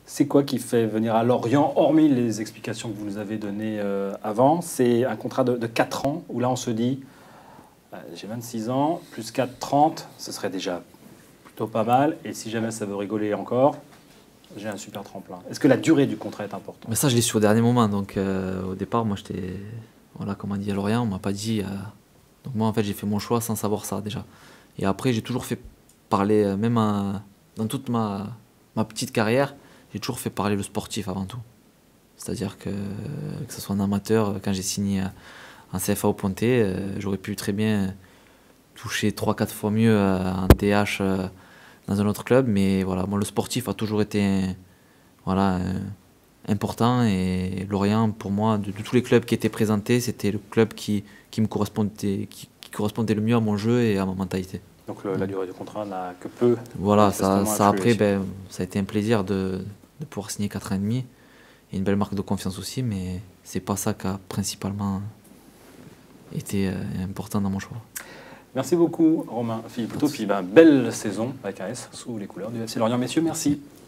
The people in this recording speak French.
C'est quoi qui fait venir à Lorient, hormis les explications que vous nous avez données avant? C'est un contrat de 4 ans, où là on se dit, j'ai 26 ans, plus 4, 30, ce serait déjà plutôt pas mal. Et si jamais ça veut rigoler encore, j'ai un super tremplin. Est-ce que la durée du contrat est importante? Mais ça, je l'ai su au dernier moment. Donc, au départ, moi, j'étais. Voilà, comme on dit à Lorient, on m'a pas dit. Donc, moi, en fait, j'ai fait mon choix sans savoir ça déjà. Et après, j'ai toujours fait parler, dans toute ma petite carrière, j'ai toujours fait parler le sportif avant tout. C'est-à-dire que ce soit un amateur, quand j'ai signé en CFA au Pontet, j'aurais pu très bien toucher 3-4 fois mieux en TH dans un autre club. Mais voilà, moi, le sportif a toujours été voilà, important. Et Lorient, pour moi, de tous les clubs qui étaient présentés, c'était le club qui me correspondait, qui correspondait le mieux à mon jeu et à ma mentalité. Donc la durée du contrat n'a que peu. Voilà, ça après, ça a été un plaisir de pouvoir signer 4 ans et demi. Et une belle marque de confiance aussi, mais c'est pas ça qui a principalement été important dans mon choix. Merci beaucoup Romain Philippotto, puis belle saison avec un S sous les couleurs du FC Lorient. Messieurs, merci.